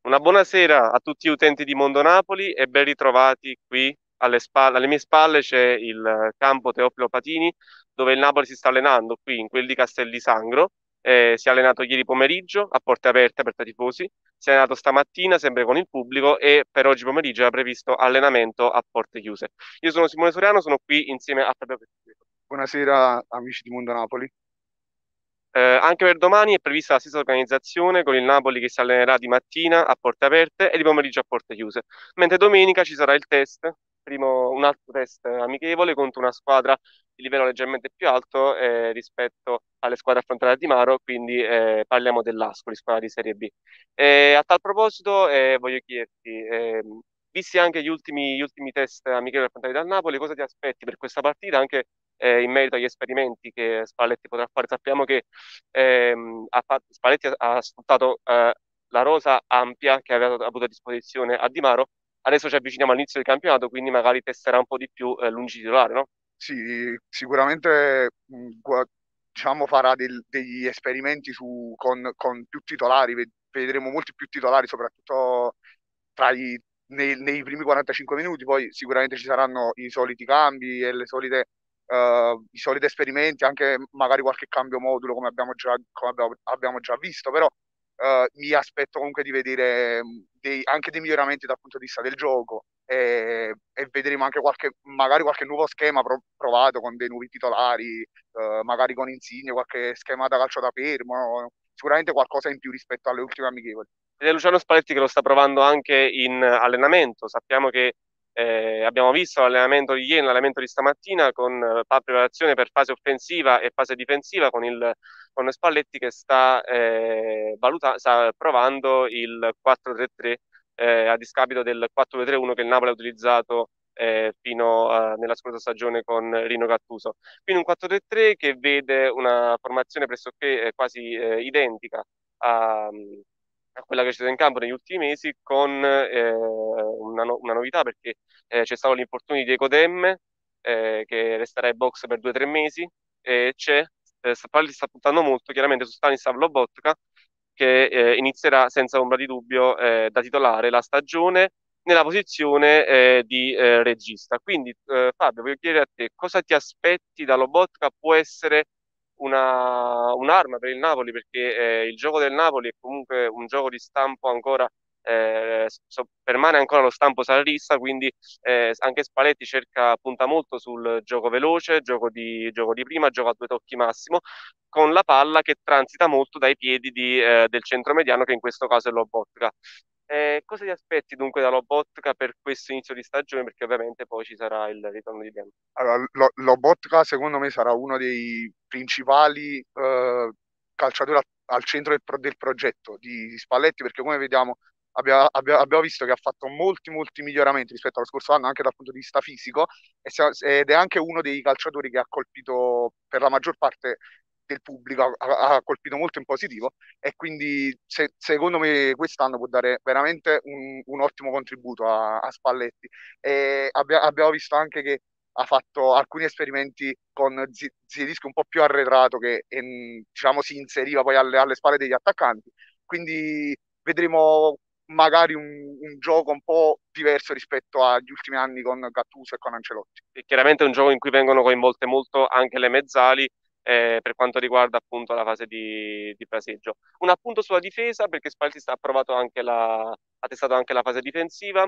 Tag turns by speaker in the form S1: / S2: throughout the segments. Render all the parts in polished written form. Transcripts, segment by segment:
S1: Una buonasera a tutti gli utenti di Mondo Napoli e ben ritrovati qui alle mie spalle c'è il campo Teofilo Patini dove il Napoli si sta allenando qui in quel di Castel di Sangro. Si è allenato ieri pomeriggio a porte aperte, aperto ai tifosi, si è allenato stamattina sempre con il pubblico e per oggi pomeriggio era previsto allenamento a porte chiuse. Io sono Simone Soriano, sono qui insieme a Fabio Petrucci.
S2: Buonasera amici di Mondo Napoli.
S1: Anche per domani è prevista la stessa organizzazione con il Napoli che si allenerà di mattina a porte aperte e di pomeriggio a porte chiuse, mentre domenica ci sarà il test, un altro test amichevole contro una squadra di livello leggermente più alto rispetto alle squadre affrontate a Di Maro, quindi parliamo dell'Ascoli, squadra di Serie B. A tal proposito voglio chiederti, visti anche gli ultimi test amichevoli affrontati dal Napoli, cosa ti aspetti per questa partita, anche in merito agli esperimenti che Spalletti potrà fare? Sappiamo che Spalletti ha sfruttato la rosa ampia che aveva avuto a disposizione a Di Maro. Adesso ci avviciniamo all'inizio del campionato, quindi magari testerà un po' di più l'ungi titolare, no?
S2: Sì, sicuramente diciamo, farà degli esperimenti con più titolari, vedremo molti più titolari, soprattutto nei primi 45 minuti, poi sicuramente ci saranno i soliti cambi e i soliti esperimenti, anche magari qualche cambio modulo come abbiamo già visto, però mi aspetto comunque di vedere anche dei miglioramenti dal punto di vista del gioco e vedremo anche magari qualche nuovo schema provato con dei nuovi titolari, magari con Insigne, qualche schema da calcio da fermo, sicuramente qualcosa in più rispetto alle ultime amichevoli.
S1: Ed è Luciano Spalletti che lo sta provando anche in allenamento. Sappiamo che abbiamo visto l'allenamento di ieri, l'allenamento di stamattina con preparazione per fase offensiva e fase difensiva con Spalletti che sta provando il 4-3-3 a discapito del 4-2-3-1 che il Napoli ha utilizzato fino nella scorsa stagione con Rino Gattuso. Quindi un 4-3-3 che vede una formazione pressoché quasi identica a, a quella che c'è stata in campo negli ultimi mesi, con una novità perché c'è stato l'infortunio di Diego Demme, che resterà in box per 2 o 3 mesi, e Spalletti sta puntando molto chiaramente su Stanislav Lobotka, che inizierà senza ombra di dubbio da titolare la stagione nella posizione di regista. Quindi, Fabio, voglio chiedere a te cosa ti aspetti da Lobotka? Può essere un'arma per il Napoli, perché il gioco del Napoli è comunque un gioco di stampo ancora, permane ancora lo stampo sarrista, quindi anche Spalletti punta molto sul gioco veloce, gioco di prima, gioco a due tocchi massimo, con la palla che transita molto dai piedi del centromediano, che in questo caso è Lobotka. Cosa ti aspetti dunque da Lobotka per questo inizio di stagione? Perché ovviamente poi ci sarà il ritorno di Dembele.
S2: Allora, Lobotka secondo me sarà uno dei principali calciatori al centro del progetto di Spalletti, perché come vediamo abbiamo visto che ha fatto molti miglioramenti rispetto allo scorso anno anche dal punto di vista fisico ed è anche uno dei calciatori che ha colpito per la maggior parte del pubblico, ha colpito molto in positivo e quindi secondo me quest'anno può dare veramente un ottimo contributo a Spalletti. E abbiamo visto anche che ha fatto alcuni esperimenti con Zielinski un po' più arretrato che diciamo si inseriva poi alle spalle degli attaccanti. Quindi vedremo magari un gioco un po' diverso rispetto agli ultimi anni con Gattuso e con Ancelotti.
S1: E chiaramente è un gioco in cui vengono coinvolte molto anche le mezzali per quanto riguarda appunto la fase di fraseggio. Un appunto sulla difesa, perché Spalletti ha testato anche la fase difensiva,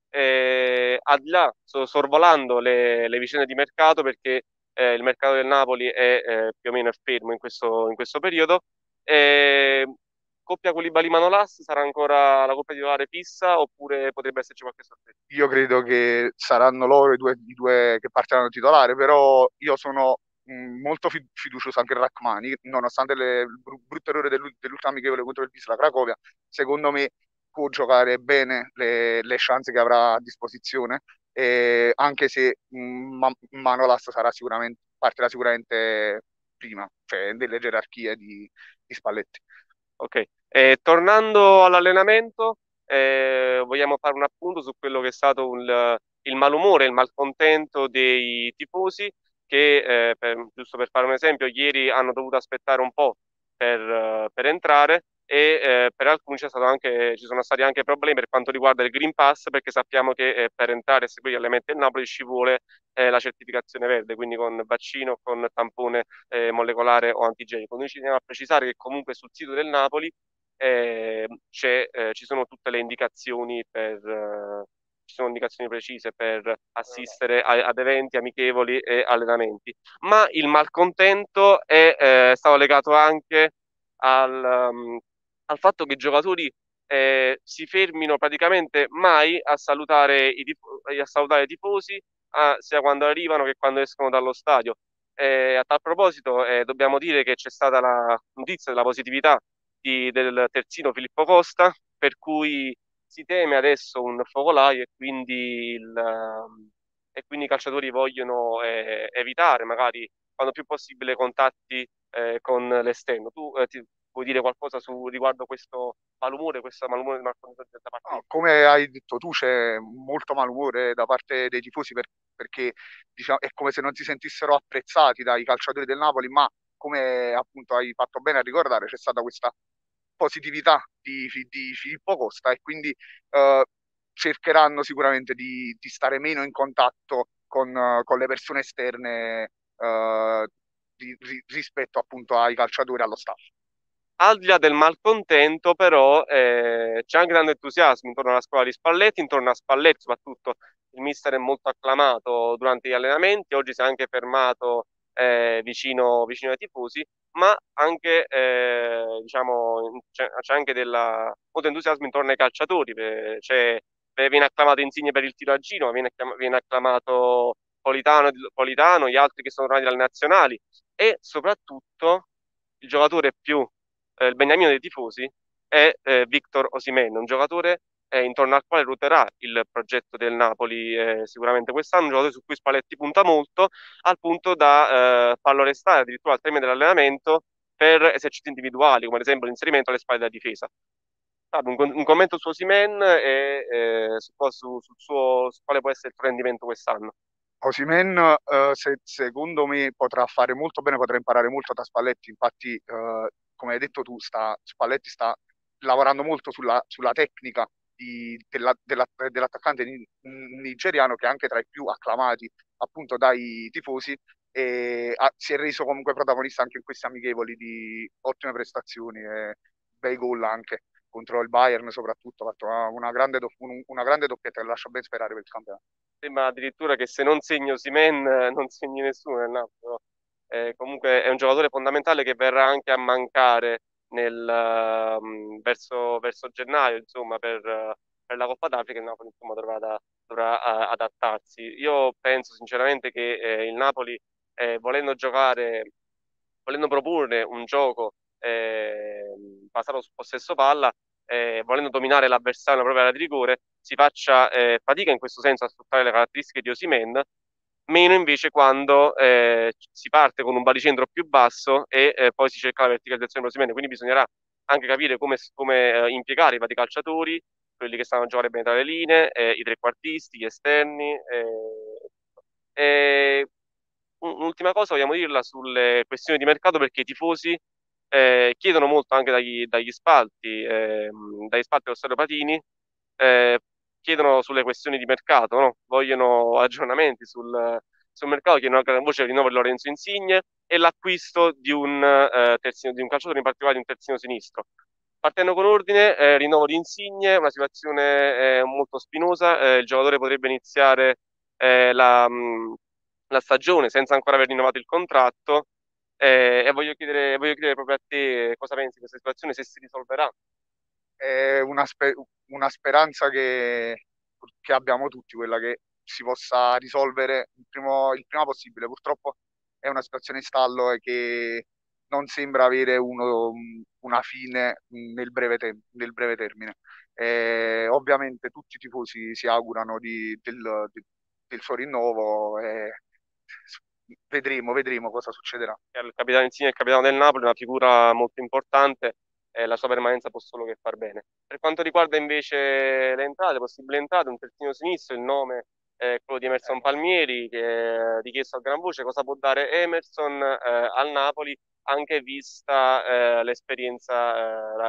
S1: al di là, sorvolando le vicende di mercato, perché il mercato del Napoli è più o meno fermo in questo periodo. Eh, Coppia Koulibaly-Manolas sarà ancora la coppia titolare fissa oppure potrebbe esserci qualche sorpresa?
S2: Io credo che saranno loro i due che partiranno titolare, però io sono molto fiducioso anche in Rachmani, nonostante il brutto errore dell'ultima amichevole contro il Wisla Cracovia. Secondo me può giocare bene le chance che avrà a disposizione, anche se Manolas partirà sicuramente prima, cioè delle gerarchie di Spalletti.
S1: Ok, tornando all'allenamento, vogliamo fare un appunto su quello che è stato il malumore, il malcontento dei tifosi che, giusto per fare un esempio, ieri hanno dovuto aspettare un po' per entrare per alcuni ci sono stati anche problemi per quanto riguarda il Green Pass, perché sappiamo che per entrare e seguire gli allenamenti del Napoli ci vuole la certificazione verde, quindi con vaccino, con tampone molecolare o antigenico. Noi ci teniamo a precisare che comunque sul sito del Napoli ci sono tutte le indicazioni ci sono indicazioni precise per assistere ad eventi amichevoli e allenamenti. Ma il malcontento è stato legato anche al fatto che i giocatori si fermino praticamente mai a salutare i tifosi, sia quando arrivano che quando escono dallo stadio. A tal proposito, dobbiamo dire che c'è stata la notizia della positività del terzino Filippo Costa, per cui si teme adesso un focolaio e quindi i calciatori vogliono evitare magari quando più possibile contatti con l'esterno. Tu puoi dire qualcosa riguardo questo malumore del malcontento da parte
S2: No,
S1: di...
S2: come hai detto tu, c'è molto malumore da parte dei tifosi perché diciamo, è come se non si sentissero apprezzati dai calciatori del Napoli, ma come appunto hai fatto bene a ricordare, c'è stata questa positività di Filippo Costa e quindi cercheranno sicuramente di stare meno in contatto con le persone esterne rispetto appunto ai calciatori e allo staff.
S1: Al di là del malcontento, però, c'è anche grande entusiasmo intorno alla squadra di Spalletti, intorno a Spalletti soprattutto. Il mister è molto acclamato durante gli allenamenti, oggi si è anche fermato vicino ai tifosi, ma anche, diciamo, c'è anche molto entusiasmo intorno ai calciatori. Viene acclamato Insigne per il tiro a giro, ma viene acclamato Politano, gli altri che sono tornati dalle nazionali e soprattutto il giocatore più il beniamino dei tifosi è Victor Osimhen, un giocatore intorno al quale ruoterà il progetto del Napoli sicuramente quest'anno, un giocatore su cui Spalletti punta molto, al punto da farlo restare addirittura al termine dell'allenamento per esercizi individuali, come ad esempio l'inserimento alle spalle della difesa. Un commento su Osimhen e su quale può essere il suo rendimento quest'anno.
S2: Osimhen, secondo me, potrà fare molto bene, potrà imparare molto da Spalletti. Infatti, come hai detto tu, Spalletti sta lavorando molto sulla tecnica dell'attaccante nigeriano, che è anche tra i più acclamati appunto dai tifosi, e si è reso comunque protagonista anche in questi amichevoli di ottime prestazioni e bei gol anche contro il Bayern, soprattutto. Ha fatto una grande doppietta che lascia ben sperare per il campionato.
S1: Sembra addirittura che se non segni Osimhen non segni nessuno nel Napoli. Comunque è un giocatore fondamentale che verrà anche a mancare verso gennaio, insomma, per la Coppa d'Africa il Napoli insomma, dovrà adattarsi. Io penso sinceramente che il Napoli, volendo proporre un gioco basato sul possesso palla, volendo dominare l'avversario nella propria area di rigore, si faccia fatica in questo senso a sfruttare le caratteristiche di Osimhen, meno invece quando si parte con un baricentro più basso e poi si cerca la verticalizzazione di Osimhen, quindi bisognerà anche capire come impiegare i vari calciatori, quelli che stanno a giocare bene tra le linee, i trequartisti, gli esterni. E un'ultima cosa vogliamo dirla sulle questioni di mercato perché i tifosi chiedono molto anche dagli spalti dello Stadio Patini, eh, chiedono sulle questioni di mercato, no? Vogliono aggiornamenti sul mercato, chiedono anche la voce del rinnovo di Lorenzo Insigne e l'acquisto di un calciatore, in particolare di un terzino sinistro. Partendo con ordine, rinnovo di Insigne, una situazione molto spinosa, il giocatore potrebbe iniziare la stagione senza ancora aver rinnovato il contratto e voglio chiedere proprio a te cosa pensi di questa situazione, se si risolverà.
S2: È una speranza che abbiamo tutti, quella che si possa risolvere il prima possibile. Purtroppo è una situazione in stallo e che non sembra avere una fine nel breve termine. Ovviamente tutti i tifosi si augurano del suo rinnovo e vedremo cosa succederà.
S1: Il capitano Insigne è il capitano del Napoli, una figura molto importante, la sua permanenza può solo che far bene. Per quanto riguarda invece possibili entrate, un terzino sinistro, il nome è quello di Emerson Palmieri, che è richiesto a gran voce. Cosa può dare Emerson al Napoli, anche vista l'esperienza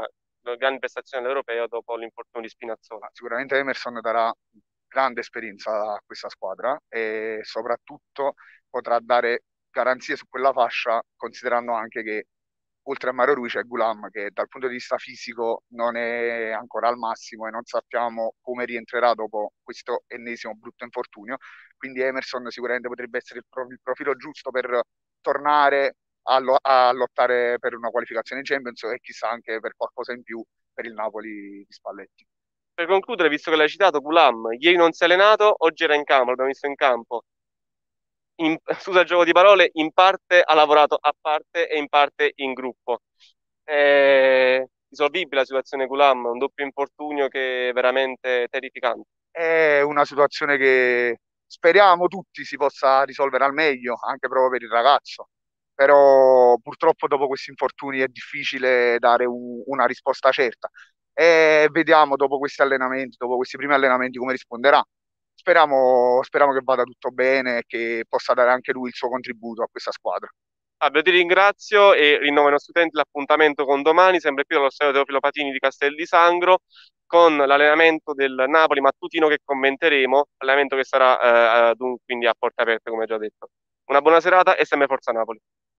S1: grandi prestazioni all'Europeo dopo l'infortunio di Spinazzola.
S2: Ma sicuramente Emerson darà grande esperienza a questa squadra e soprattutto potrà dare garanzie su quella fascia, considerando anche che oltre a Mario Rui c'è Gulam che dal punto di vista fisico non è ancora al massimo e non sappiamo come rientrerà dopo questo ennesimo brutto infortunio. Quindi Emerson sicuramente potrebbe essere il profilo giusto per tornare a lottare per una qualificazione in Champions e chissà anche per qualcosa in più per il Napoli di Spalletti.
S1: Per concludere, visto che l'hai citato, Gulam, ieri non si è allenato, oggi era in campo, l'abbiamo visto in campo. Scusa il gioco di parole, in parte ha lavorato a parte e in parte in gruppo. È risolvibile la situazione Gulam, un doppio infortunio che è veramente terrificante.
S2: È una situazione che speriamo tutti si possa risolvere al meglio, anche proprio per il ragazzo. Però purtroppo dopo questi infortuni è difficile dare una risposta certa. E vediamo dopo questi allenamenti, dopo questi primi allenamenti, come risponderà. Speriamo che vada tutto bene e che possa dare anche lui il suo contributo a questa squadra.
S1: Fabio, ti ringrazio e rinnovo ai nostri utenti l'appuntamento con domani, sempre qui allo stadio Teofilo Patini di Castel di Sangro, con l'allenamento del Napoli mattutino che commenteremo, allenamento che sarà dunque quindi a porte aperte, come già detto. Una buona serata e sempre Forza Napoli.